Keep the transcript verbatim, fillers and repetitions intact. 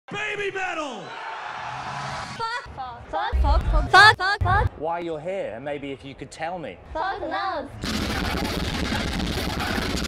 Baby metal! Fuck, fuck, fuck, fuck, fuck, fuck, fuck, fuck. Why you're here, maybe if you could tell me. Fuck knows.